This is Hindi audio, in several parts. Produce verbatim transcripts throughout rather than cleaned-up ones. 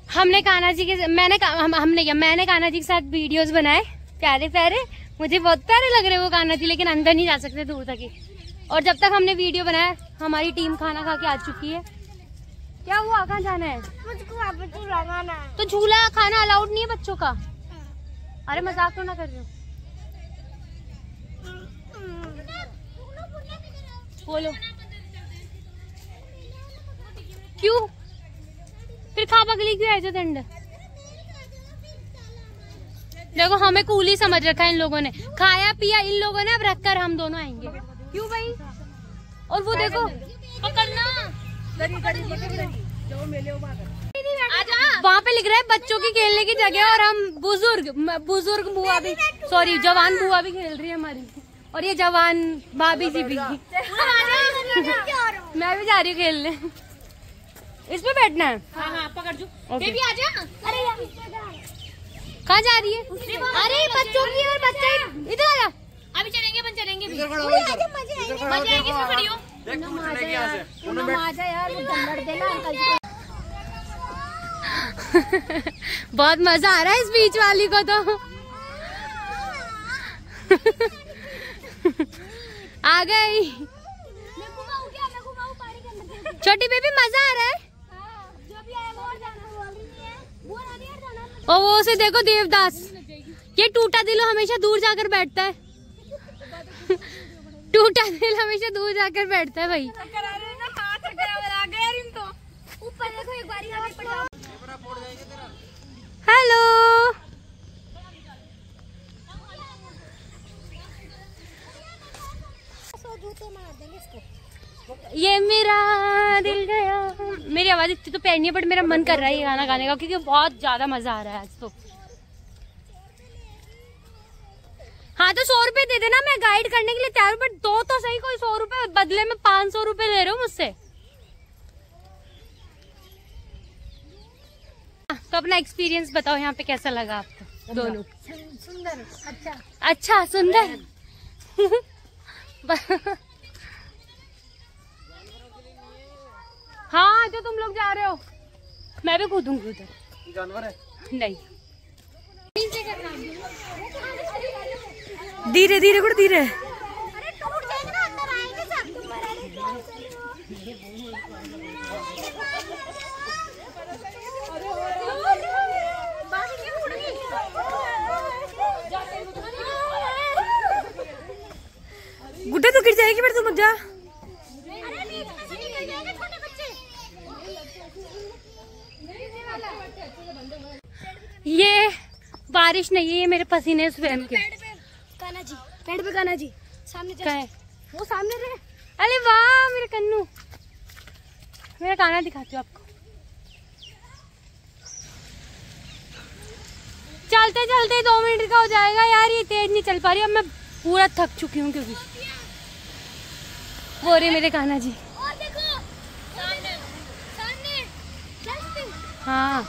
हमने कान्हा जी के मैंने हम, हमने क्या मैंने कान्हा जी के साथ वीडियोस बनाए प्यारे प्यारे, मुझे बहुत प्यारे लग रहे वो कान्हा जी, लेकिन अंदर नहीं जा सकते दूर तक ही। और जब तक हमने वीडियो बनाया हमारी टीम खाना खा के आ चुकी है। क्या हुआ, कहाँ जाना है? मुझको वहाँ पे झूला खाना है। तो झूला खाना अलाउड नहीं है बच्चों का? अरे मजाक तो ना कर रही हूँ। बोलो क्यों फिर खा पगली क्यों है जो दंड? देखो हमें कूली समझ रखा है इन लोगों ने, खाया पिया इन लोगों ने, अब रखकर हम दोनों आएंगे। क्यों भाई? और वो देखो पकड़ना, वहाँ पे लिख रहा है बच्चों की खेलने की जगह, और हम बुजुर्ग बुजुर्ग बुआ भी, सॉरी जवान बुआ भी खेल रही है हमारी, और ये जवान भाभी जी भी। मैं भी जा रही हूँ खेलने। इसमें बैठना है? हाँ हाँ पकड़ जो। बेबी आजा। अरे कहाँ जा रही है? अरे बच्चों की, और बच्चा इधर आ जा। अभी चलेंगे अपन चलेंगे भी। मजे आएंगे इसमें खड़ी हो। बहुत मजा आ रहा है इस बीच वाली को तो। आ गई छोटी बेबी, मजा आ रहा है। और वो से देखो देवदास, ये टूटा दिल हमेशा दूर जाकर बैठता है। टूटा दिल हमेशा दूर जाकर बैठता है भाई। हेलो ये मेरा दिल गया। मेरी आवाज इतनी तो पैर नहीं है, बट मेरा मन कर रहा है ये गाना गाने का, क्योंकि बहुत ज्यादा मजा आ रहा है आज तो। हाँ तो सौ रुपए दे देना, मैं गाइड करने के लिए तैयार हूँ, बट दो तो सही, कोई सौ रुपए बदले में पाँच सौ रुपए ले रहे हो मुझसे। तो अपना एक्सपीरियंस बताओ, यहाँ पे कैसा लगा आपको दोनों? सुंदर। अच्छा अच्छा सुंदर। हाँ जो तुम लोग जा रहे हो मैं भी कूदूंगी उधर। जानवर है? नहीं, धीरे धीरे गुड़ धीरे। गुड्डा तो गिर जाएगी, फिर तू मत जा। ये बारिश नहीं है, ये मेरे पसीने स्वयं के। कान्हा जी पेड़ पे, कान्हा जी सामने है वो, सामने रहे। अरे वाह मेरे कन्नू, मेरा कान्हा दिखाती हूँ आपको। चलते चलते दो मिनट का हो जाएगा यार, ये तेज नहीं चल पा रही, अब मैं पूरा थक चुकी हूँ क्योंकि वो रहे मेरे कान्हा जी। और देखो सामने सामने। हाँ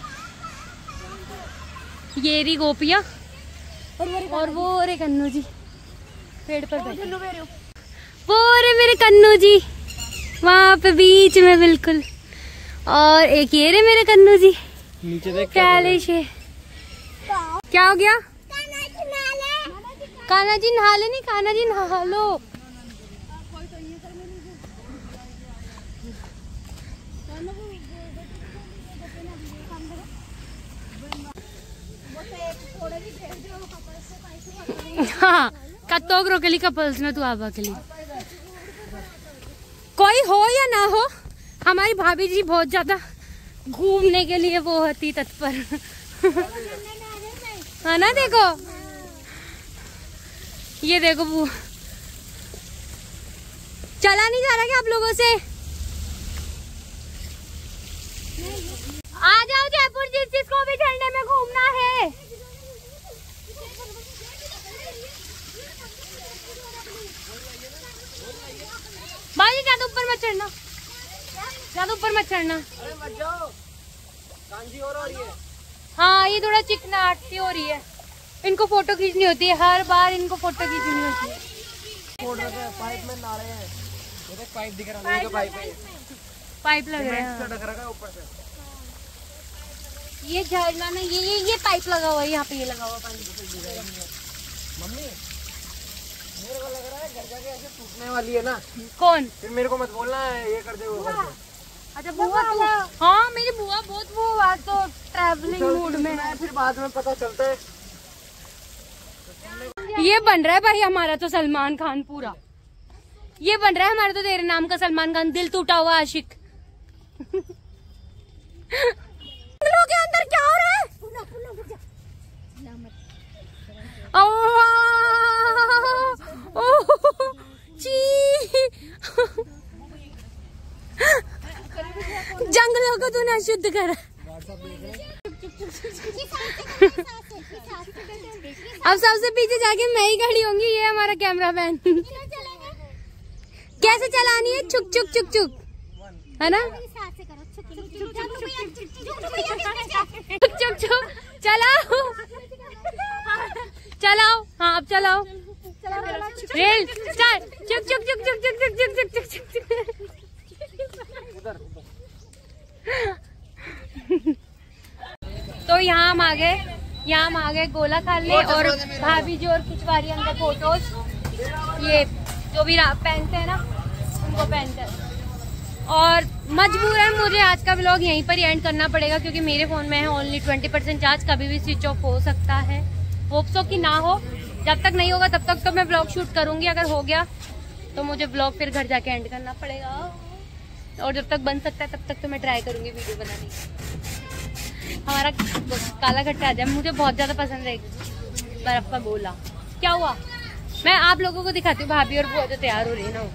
ये रही गोपिया, और, और वो रे कन्नू जी पेड़ पर बैठे। वो रे मेरे कन्नू जी वहाँ पे बीच में बिल्कुल, और एक ये रे मेरे कन्नू जी नीचे देख। क्या हो गया? कान्हा जी नहा ले। नहीं कान्हा जी नहा लो। हाँ कत्तो रोकली कपल्स में तू आबा के लिए कोई हो या ना हो, हमारी भाभी जी बहुत ज्यादा घूमने के लिए वो होती तत्पर। है ना? देखो ये देखो वो चला नहीं जा रहा क्या आप लोगों से? आ जाओ जयपुर, जिस जिसको भी ठंडे में घूमना है। भाई ज्यादा ऊपर मत चढ़ना, ज्यादा ऊपर मत चढ़ना। अरे मत जाओ, कांजी और हो रही है। हाँ ये थोड़ा चिकनाहट सी हो रही है, इनको फोटो खींचनी होती है, हर बार इनको फोटो खींचनी होती है। पाइप में ना रहे हैं, पाइप दिख रहा है, पाइप पाइप लग रहा है ऊपर से। ये झरना में ये ये ये पाइप लगा हुआ है यहाँ पे, ये लगा हुआ पानी। मम्मी मेरे को लग रहा है घर जाके ऐसे टूटने वाली है ना। कौन? फिर मेरे को मत बोलना है ये कर दे वो कर दे। अच्छा बुआ तो, हाँ मेरी बुआ बहुत वो आज तो ट्रैवलिंग मूड में है। फिर बाद में पता चलता है। ये बन रहा है भाई हमारा तो सलमान खान पूरा, ये बन रहा है हमारा तो तेरे नाम का सलमान खान, दिल टूटा हुआ आशिक। के अंदर क्या हो रहा है? जंगलों को तूने अशुद्ध करा। अब सबसे पीछे जाके मैं ही खड़ी होंगी, ये हमारा कैमरा मैन। कैसे चलानी है? चुक चुक चुक चुक, है ना? चुक चुक चुक चलाओ चलाओ, हाँ अब चलाओ। Rail start. चुक चुक चुक चुक चुक चुक चुक चुक चुक चुक। तो यहाँ हम आ गए, यहाँ हम आ गए गोला खाने, और भाभी जी और खिंचवा रही अंदर फोटोज। ये जो भी पहनते हैं ना उनको पहनते हैं। और मजबूरन मुझे आज का व्लॉग यहीं पर ही एंड करना पड़ेगा क्योंकि मेरे फोन में है ओनली ट्वेंटी परसेंट चार्ज, कभी भी स्विच ऑफ हो सकता है। होप सो कि ना हो, जब तक नहीं होगा तब तक तो मैं व्लॉग शूट करूंगी, अगर हो गया तो मुझे व्लॉग फिर घर जाके एंड करना पड़ेगा। और जब तक बन सकता है तब तक तो मैं ट्राई करूंगी वीडियो बनाने की। हमारा काला खट्टा आ जाए, मुझे बहुत ज्यादा पसंद है बर्फ का गोला। क्या हुआ? मैं आप लोगों को दिखाती हूँ भाभी और बुआ जो तैयार हो रही है ना।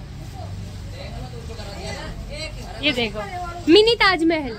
ये देखो मिनी ताजमहल।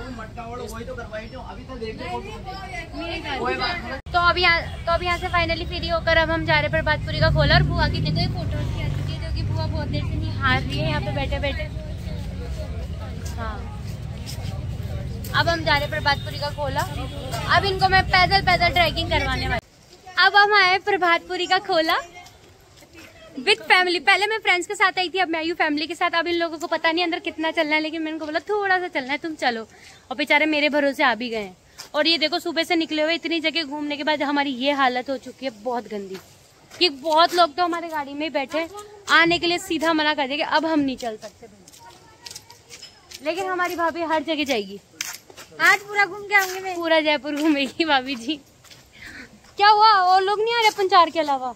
तो अब यहाँ तो अब यहाँ से फाइनली फ्री होकर अब हम जा रहे प्रभातपुरी का खोला, और बुआ की देखो फोटो की आ चुकी है क्योंकि बुआ बहुत देर से निहार रही है यहाँ पे बैठे बैठे। हाँ अब हम जा रहे प्रभातपुरी का खोला। अब इनको मैं पैदल पैदल ट्रैकिंग करवाने वाली। अब हम आए प्रभातपुरी का खोला विद फैमिली। पहले मैं फ्रेंड्स के साथ आई थी, अब मैं आई हूँ फैमिली के साथ। अब इन लोगों को पता नहीं अंदर कितना चलना है, लेकिन मैंने उनको बोला थोड़ा सा चलना है, तुम चलो। और बेचारे मेरे भरोसे आ भी गए हैं। और ये देखो सुबह से निकले हुए इतनी जगह घूमने के बाद हमारी ये हालत हो चुकी है बहुत गंदी कि बहुत लोग तो हमारे गाड़ी में ही बैठे, आने के लिए सीधा मना कर देंगे अब हम नहीं चल सकते। लेकिन हमारी भाभी हर जगह जाएगी, आज पूरा घूम के आऊंगी मैं, पूरा जयपुर घूमेगी भाभी जी। क्या हुआ? और लोग नहीं आ रहे अपन चार के अलावा?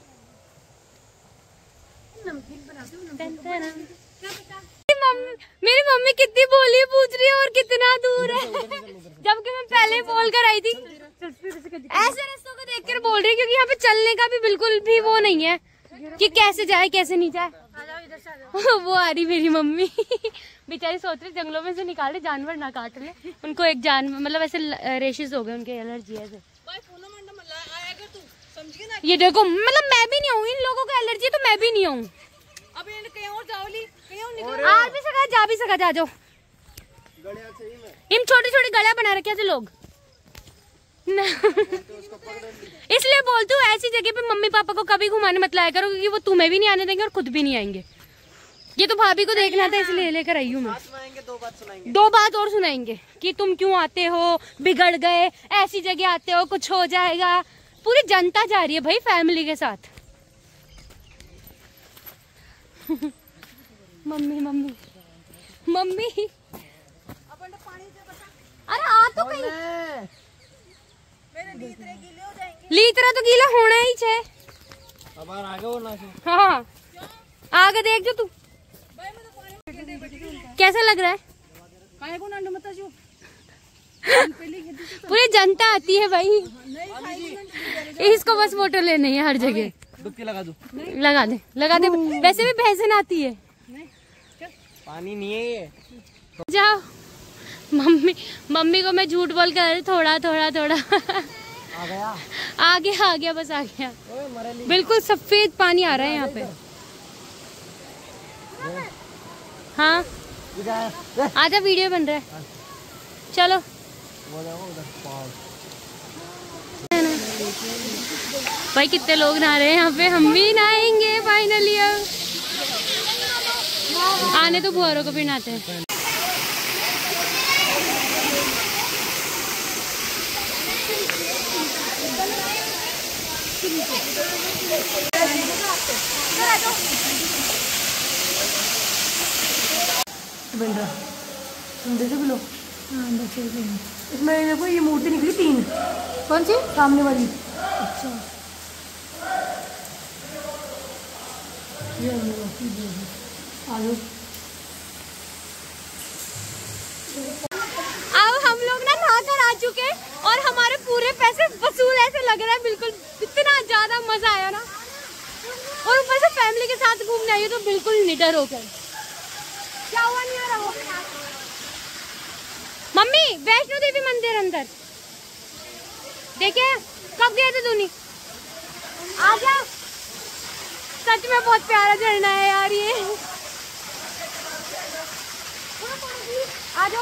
मेरी मम्मी कितनी बोली पूछ रही है और कितना दूर है, जबकि मैं पहले बोल कर आई थी। ऐसे रास्तों को देख कर बोल रही है क्योंकि यहाँ पे चलने का भी बिल्कुल भी वो नहीं है कि कैसे जाए कैसे नहीं जाए। वो आ रही मेरी मम्मी। बेचारी सोच रही जंगलों में से निकाले जानवर ना काट ले उनको, एक जानवर मतलब ऐसे रेशेस हो गए उनके, एलर्जी है। ये देखो मतलब मैं भी नहीं हूँ, इन लोगों को एलर्जी है तो मैं भी नहीं हूँ। आ भी सका जा भी सका, जा जाओ। इन छोटी छोटी गलियां बना रखे थे लोग। इसलिए बोलती हूँ ऐसी जगह पे मम्मी पापा को कभी घुमाने मत लाया करो क्योंकि वो तुम्हें भी नहीं आने देंगे और खुद भी नहीं आएंगे। ये तो भाभी को देखना था इसलिए लेकर आई हूँ मैं। दो बात सुनाएंगे, दो बात और सुनाएंगे कि तुम क्यों आते हो, बिगड़ गए, ऐसी जगह आते हो कुछ हो जाएगा। पूरी जनता जा रही है भाई फैमिली के साथ। मम्मी मम्मी मम्मी अरे आ तो कहीं लीतरा तो गीला होना ही छे। अब आगे होना है। हाँ आगे देख जो तू कैसा लग रहा है। पूरी जनता आती है भाई, इसको बस फोटो लेनी है हर जगह। डुबकी लगा दो, लगा दे लगा दे। वैसे भी भैंसन आती है, पानी नहीं है ये। जाओ मम्मी मम्मी को मैं झूठ बोल कर थोड़ा थोड़ा थोड़ा आ गया, आ गया आ गया बस आ गया। बिल्कुल सफेद पानी आ रहा है यहाँ पे। हाँ आजा वीडियो बन रहा है, चलो। भाई कितने लोग नहा रहे हैं यहाँ पे, हम भी नहाएंगे फाइनली। अब आने तो बुआरों को भी नहाते हैं। बन रहा डेढ़ सौ किलो। हाँ दस रुपये। इसमें देखो ये मूर्ति निकली तीन। कौन सी? सामने वाली। अच्छा ये आलू। अब हम लोग ना नहा कर आ चुके हैं और हमारे पूरे पैसे वसूल ऐसे लग रहा है, बिल्कुल इतना ज्यादा मजा आया ना। और ऊपर से फैमिली के साथ घूमने आई तो बिल्कुल निडर हो गए। क्या हुआ? नहीं आ रहा हो मम्मी? वैष्णो देवी मंदिर अंदर देखे कब गए थे तूने? आजा, सच में बहुत प्यारा झरना है यार ये। आ जाओ।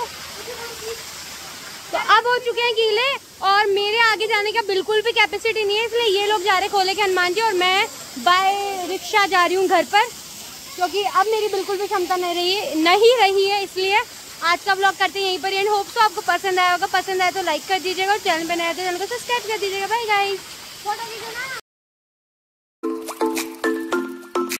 तो अब हो चुके हैं गीले और मेरे आगे जाने का बिल्कुल भी कैपेसिटी नहीं है, इसलिए ये लोग जा रहे खोले के हनुमान जी और मैं बाय रिक्शा जा रही हूँ घर पर, क्योंकि अब मेरी बिल्कुल भी क्षमता नहीं रही नहीं रही है। इसलिए आज का व्लॉग करते हैं यहीं पर। एंड होप सो आपको पसंद आया होगा। पसंद आया तो लाइक कर दीजिएगा और चैनल पे नया तो चैनल को सब्सक्राइब कर दीजिएगा। Bye guys.